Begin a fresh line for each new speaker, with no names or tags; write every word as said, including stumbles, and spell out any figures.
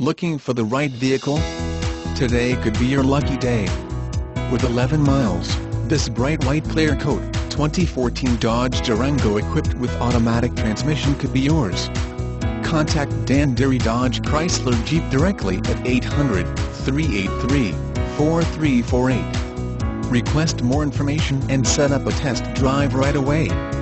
Looking for the right vehicle? Today could be your lucky day. With eleven miles, this Bright White Clearcoat, twenty fourteen Dodge Durango equipped with automatic transmission could be yours. Contact Dan Deery Dodge Chrysler Jeep directly at eight hundred, three eight three, four three four eight. Request more information and set up a test drive right away.